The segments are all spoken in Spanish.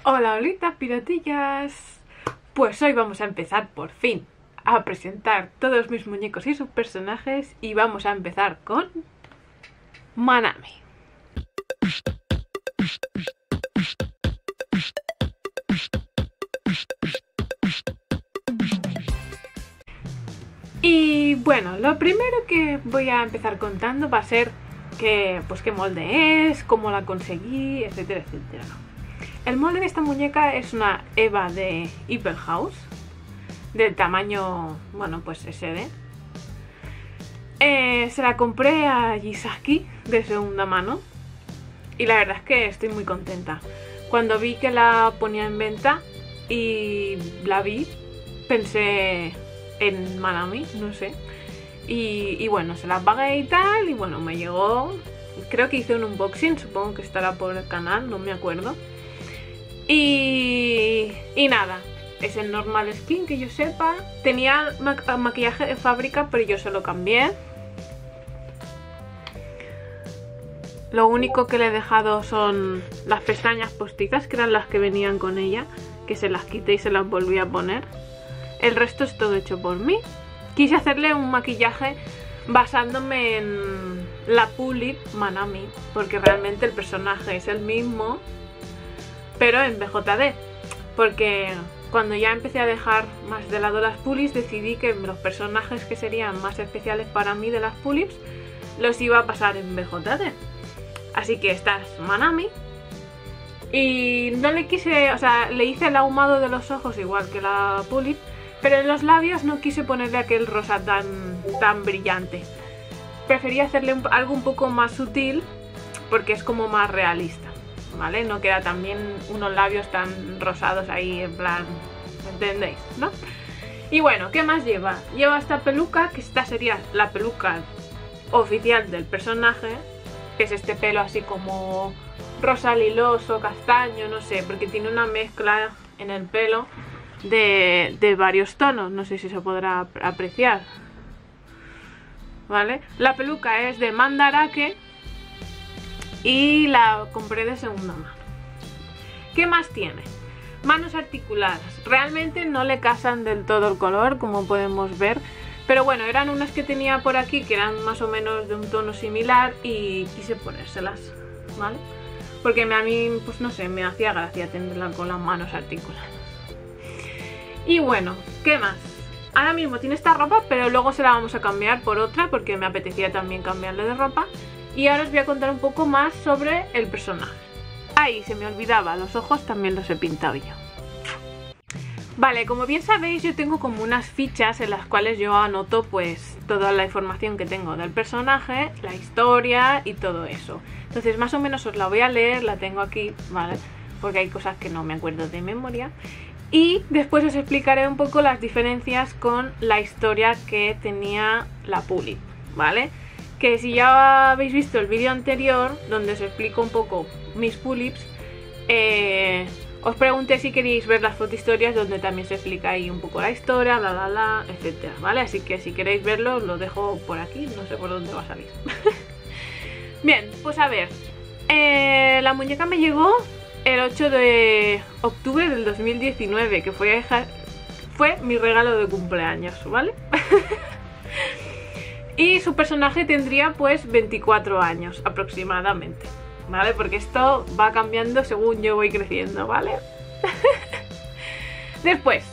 Hola, holitas piratillas. Pues hoy vamos a empezar por fin a presentar todos mis muñecos y sus personajes. Y vamos a empezar con Manami. Y bueno, lo primero que voy a empezar contando va a ser qué molde es, cómo la conseguí, etcétera, etcétera. El molde de esta muñeca es una Eva de Evil House, del tamaño, bueno, pues SD. Se la compré a Gisaki de segunda mano y la verdad es que estoy muy contenta. Cuando vi que la ponía en venta y la vi, pensé en Manami, no sé. Y bueno, se la pagué y tal, y bueno, me llegó. Creo que hice un unboxing, supongo que estará por el canal, no me acuerdo. Y nada, es el normal skin que yo sepa. Tenía maquillaje de fábrica, pero yo se lo cambié. Lo único que le he dejado son las pestañas postizas, que eran las que venían con ella, que se las quité y se las volví a poner. El resto es todo hecho por mí. Quise hacerle un maquillaje basándome en la Pulip Manami, porque realmente el personaje es el mismo, pero en BJD. Porque cuando ya empecé a dejar más de lado las Pulips, decidí que los personajes que serían más especiales para mí de las Pulips los iba a pasar en BJD. Así que esta es Manami. Y no le quise, o sea, le hice el ahumado de los ojos igual que la Pulip, pero en los labios no quise ponerle aquel rosa tan brillante. Preferí hacerle algo un poco más sutil porque es como más realista, ¿vale? No queda también unos labios tan rosados ahí en plan, ¿me entendéis, no? Y bueno, ¿qué más lleva? Lleva esta peluca, que esta sería la peluca oficial del personaje, que es este pelo así como rosa liloso, castaño, no sé, porque tiene una mezcla en el pelo de varios tonos, no sé si se podrá apreciar, ¿vale? La peluca es de Mandarake y la compré de segunda mano. ¿Qué más tiene? Manos articuladas. Realmente no le casan del todo el color, como podemos ver, pero bueno, eran unas que tenía por aquí que eran más o menos de un tono similar y quise ponérselas, ¿vale? Porque a mí, pues no sé, me hacía gracia tenerla con las manos articuladas. Y bueno, ¿qué más? Ahora mismo tiene esta ropa, pero luego se la vamos a cambiar por otra porque me apetecía también cambiarle de ropa. Y ahora os voy a contar un poco más sobre el personaje. Ahí, se me olvidaba, los ojos también los he pintado yo. Vale, como bien sabéis, yo tengo como unas fichas en las cuales yo anoto pues toda la información que tengo del personaje, la historia y todo eso. Entonces más o menos os la voy a leer, la tengo aquí, ¿vale? Porque hay cosas que no me acuerdo de memoria. Y después os explicaré un poco las diferencias con la historia que tenía la Pulip, ¿vale? Que si ya habéis visto el vídeo anterior, donde os explico un poco mis Pulips, os pregunté si queréis ver las fotohistorias donde también se explica ahí un poco la historia, etcétera, ¿vale? Así que si queréis verlo, lo dejo por aquí, no sé por dónde va a salir. Bien, pues a ver, la muñeca me llegó el 8 de octubre del 2019, que fue mi regalo de cumpleaños, ¿vale? Y su personaje tendría pues 24 años aproximadamente, ¿vale? Porque esto va cambiando según yo voy creciendo, ¿vale? Después,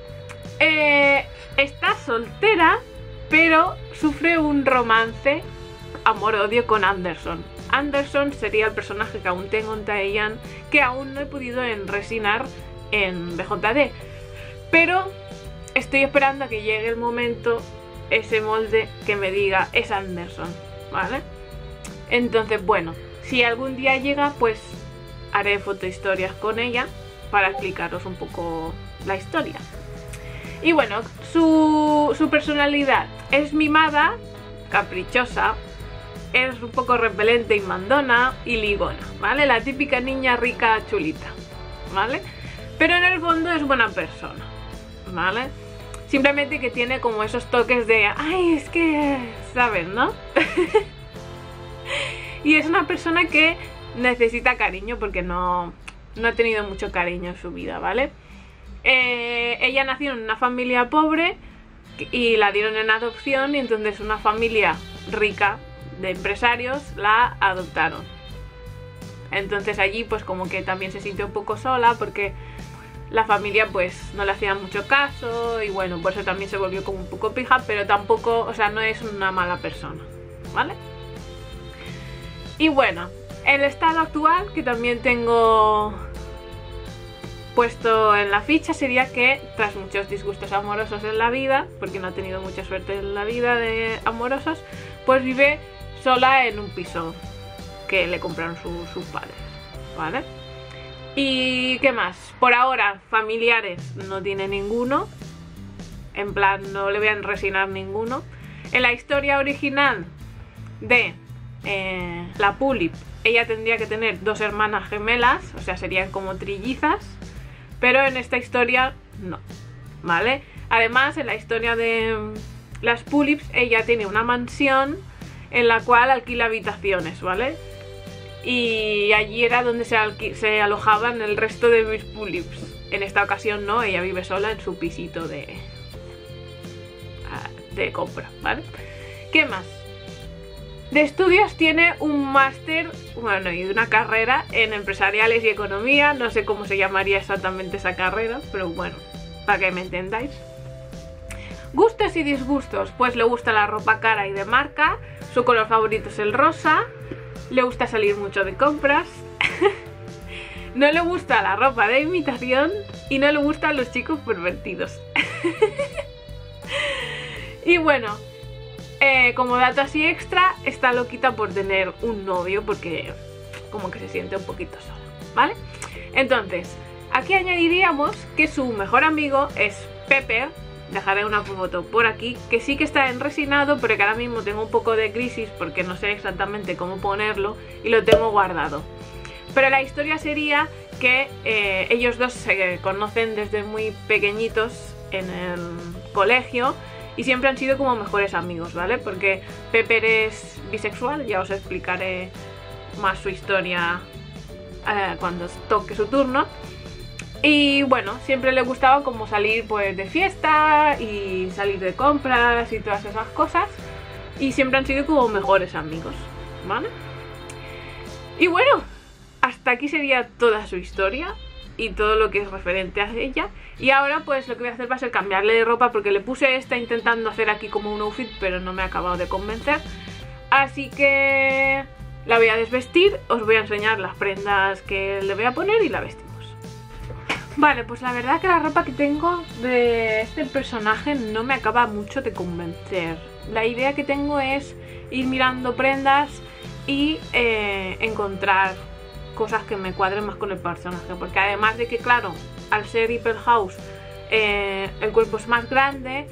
está soltera, pero sufre un romance amor-odio con Anderson. Anderson sería el personaje que aún tengo en Taeyan, que aún no he podido enresinar en BJD, pero estoy esperando a que llegue el momento, ese molde que me diga es Anderson, ¿vale? Entonces bueno, si algún día llega, pues haré fotohistorias con ella para explicaros un poco la historia. Y bueno, su personalidad es mimada, caprichosa, es un poco repelente y mandona y ligona, ¿vale? La típica niña rica chulita, ¿vale? Pero en el fondo es buena persona, ¿vale? Simplemente que tiene como esos toques de ay, es que, ¿sabes, no? Y es una persona que necesita cariño porque no no ha tenido mucho cariño en su vida, ¿vale? Ella nació en una familia pobre y la dieron en adopción, y entonces una familia rica de empresarios la adoptaron. Entonces allí pues como que también se sintió un poco sola porque la familia pues no le hacía mucho caso, y bueno, por eso también se volvió como un poco pija, pero tampoco, o sea, no es una mala persona, ¿vale? Y bueno, el estado actual que también tengo puesto en la ficha sería que tras muchos disgustos amorosos en la vida, porque no ha tenido mucha suerte en la vida de amorosos, pues vive sola en un piso que le compraron sus padres, ¿vale? ¿Y qué más? Por ahora, familiares no tiene ninguno, en plan no le voy a resignar ninguno. En la historia original de la Pulip, ella tendría que tener 2 hermanas gemelas, o sea, serían como trillizas, pero en esta historia no, ¿vale? Además, en la historia de las Pulips, ella tiene una mansión en la cual alquila habitaciones, ¿vale? Y allí era donde se alojaban el resto de mis Pulips. En esta ocasión no, ella vive sola en su pisito de compra, ¿vale? ¿Qué más? De estudios tiene un máster, bueno, y una carrera en empresariales y economía. No sé cómo se llamaría exactamente esa carrera, pero bueno, para que me entendáis. Gustos y disgustos, pues le gusta la ropa cara y de marca, su color favorito es el rosa, le gusta salir mucho de compras, no le gusta la ropa de imitación y no le gustan los chicos pervertidos. Y bueno, como dato así extra, está loquita por tener un novio porque como que se siente un poquito sola, ¿vale? Entonces, aquí añadiríamos que su mejor amigo es Pepper. Dejaré una foto por aquí, que sí que está enresinado, pero que ahora mismo tengo un poco de crisis porque no sé exactamente cómo ponerlo y lo tengo guardado. Pero la historia sería que ellos dos se conocen desde muy pequeñitos en el colegio y siempre han sido como mejores amigos, ¿vale? Porque Pepper es bisexual, ya os explicaré más su historia cuando toque su turno. Y bueno, siempre le gustaba como salir pues de fiesta y salir de compras y todas esas cosas. Y siempre han sido como mejores amigos, ¿vale? Y bueno, hasta aquí sería toda su historia y todo lo que es referente a ella. Y ahora pues lo que voy a hacer va a ser cambiarle de ropa, porque le puse esta intentando hacer aquí como un outfit, pero no me ha acabado de convencer. Así que la voy a desvestir, os voy a enseñar las prendas que le voy a poner y la vestimos. Vale, pues la verdad que la ropa que tengo de este personaje no me acaba mucho de convencer. La idea que tengo es ir mirando prendas y encontrar cosas que me cuadren más con el personaje. Porque además de que, claro, al ser Hyperhouse el cuerpo es más grande,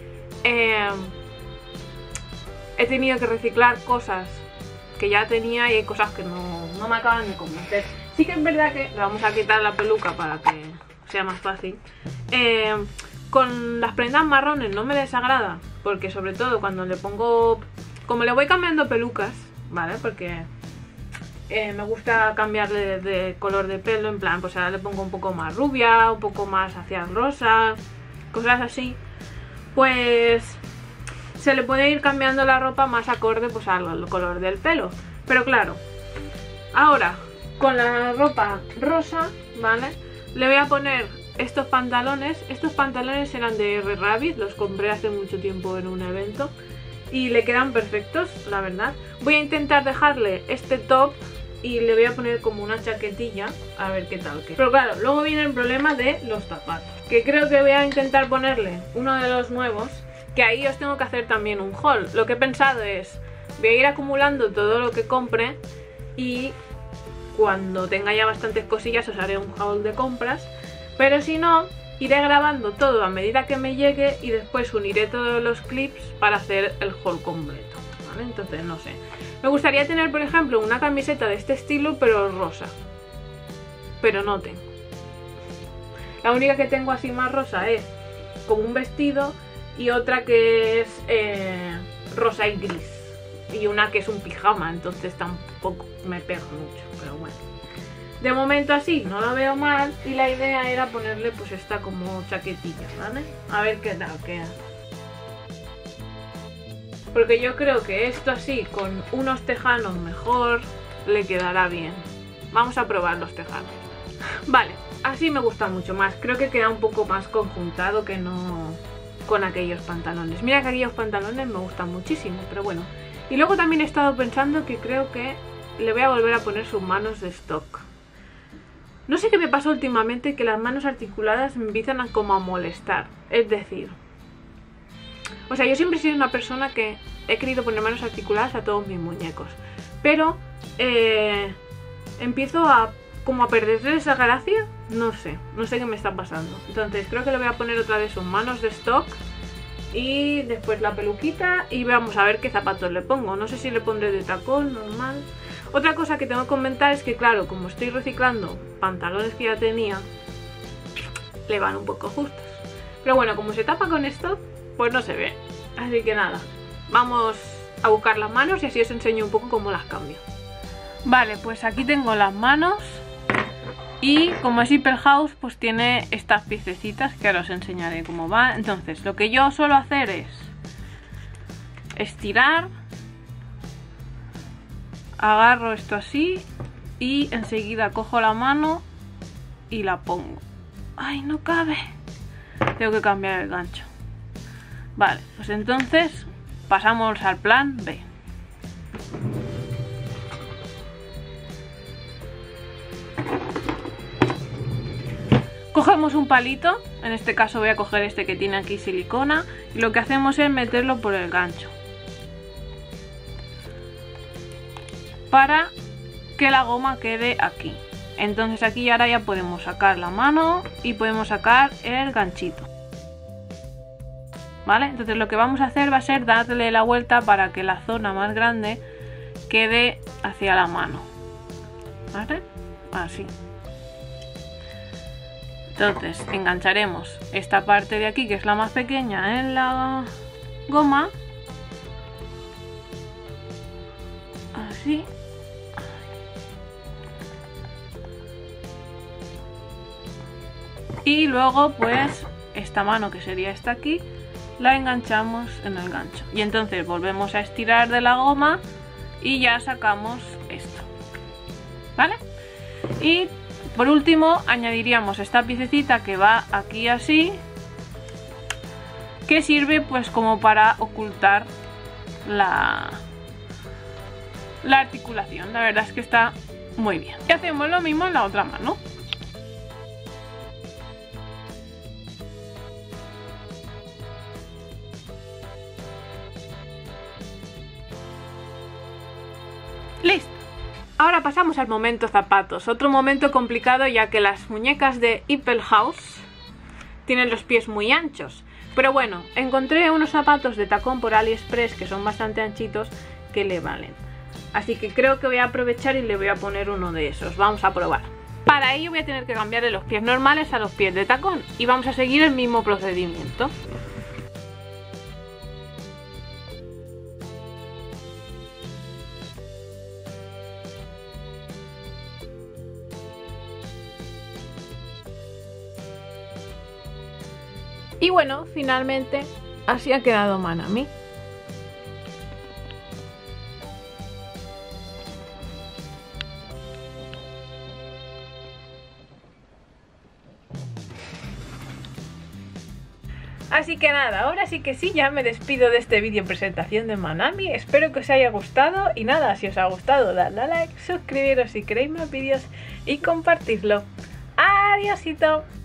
he tenido que reciclar cosas que ya tenía y hay cosas que no me acaban de convencer. Sí que es verdad que le vamos a quitar la peluca para que sea más fácil. Con las prendas marrones no me desagrada, porque sobre todo cuando le pongo, como le voy cambiando pelucas, ¿vale? Porque me gusta cambiarle de color de pelo, en plan, pues ahora le pongo un poco más rubia, un poco más hacia rosa, cosas así. Pues se le puede ir cambiando la ropa más acorde pues al color del pelo. Pero claro, ahora con la ropa rosa, ¿vale? Le voy a poner estos pantalones. Estos pantalones eran de R Rabbit, los compré hace mucho tiempo en un evento y le quedan perfectos, la verdad. Voy a intentar dejarle este top y le voy a poner como una chaquetilla, a ver qué tal queda. Pero claro, luego viene el problema de los zapatos, que creo que voy a intentar ponerle uno de los nuevos, que ahí os tengo que hacer también un haul. Lo que he pensado es, voy a ir acumulando todo lo que compre y cuando tenga ya bastantes cosillas os haré un haul de compras, pero si no, iré grabando todo a medida que me llegue y después uniré todos los clips para hacer el haul completo, ¿vale? Entonces no sé, me gustaría tener por ejemplo una camiseta de este estilo pero rosa, pero no tengo. La única que tengo así más rosa es como un vestido y otra que es rosa y gris, y una que es un pijama, entonces tampoco me pega mucho, pero bueno. De momento así no lo veo mal y la idea era ponerle pues esta como chaquetilla, ¿vale? A ver qué tal queda. Porque yo creo que esto así con unos tejanos mejor le quedará bien. Vamos a probar los tejanos. Vale, así me gusta mucho más. Creo que queda un poco más conjuntado que no con aquellos pantalones. Mira que aquellos pantalones me gustan muchísimo, pero bueno. Y luego también he estado pensando que creo que le voy a volver a poner sus manos de stock. No sé qué me pasa últimamente, que las manos articuladas me empiezan a como a molestar. Es decir, o sea, yo siempre he sido una persona que he querido poner manos articuladas a todos mis muñecos. Pero empiezo a como a perder esa gracia. No sé qué me está pasando. Entonces creo que le voy a poner otra vez sus manos de stock. Y después la peluquita y vamos a ver qué zapatos le pongo. No sé si le pondré de tacón, normal. Otra cosa que tengo que comentar es que claro, como estoy reciclando pantalones que ya tenía, le van un poco justos. Pero bueno, como se tapa con esto, pues no se ve. Así que nada, vamos a buscar las manos y así os enseño un poco cómo las cambio. Vale, pues aquí tengo las manos. Y como es Zipper House, pues tiene estas piececitas que ahora os enseñaré cómo va. Entonces, lo que yo suelo hacer es estirar, agarro esto así y enseguida cojo la mano y la pongo. ¡Ay, no cabe! Tengo que cambiar el gancho. Vale, pues entonces pasamos al plan B. Cogemos un palito, en este caso voy a coger este que tiene aquí silicona, y lo que hacemos es meterlo por el gancho para que la goma quede aquí. Entonces aquí ahora ya podemos sacar la mano y podemos sacar el ganchito. ¿Vale? Entonces lo que vamos a hacer va a ser darle la vuelta para que la zona más grande quede hacia la mano. ¿Vale? Así. Entonces engancharemos esta parte de aquí, que es la más pequeña, en la goma. Así. Y luego pues esta mano, que sería esta aquí, la enganchamos en el gancho. Y entonces volvemos a estirar de la goma y ya sacamos esto. ¿Vale? Y por último añadiríamos esta piececita que va aquí así, que sirve pues como para ocultar la articulación. La verdad es que está muy bien. Y hacemos lo mismo en la otra mano. ¡Listo! Ahora pasamos al momento zapatos, otro momento complicado ya que las muñecas de Zipper House tienen los pies muy anchos. Pero bueno, encontré unos zapatos de tacón por AliExpress que son bastante anchitos que le valen. Así que creo que voy a aprovechar y le voy a poner uno de esos. Vamos a probar. Para ello voy a tener que cambiarle los pies normales a los pies de tacón y vamos a seguir el mismo procedimiento. Y bueno, finalmente así ha quedado Manami. Así que nada, ahora sí que sí, ya me despido de este vídeo presentación de Manami. Espero que os haya gustado y nada, si os ha gustado dadle a like, suscribiros si queréis más vídeos y compartidlo. ¡Adiósito!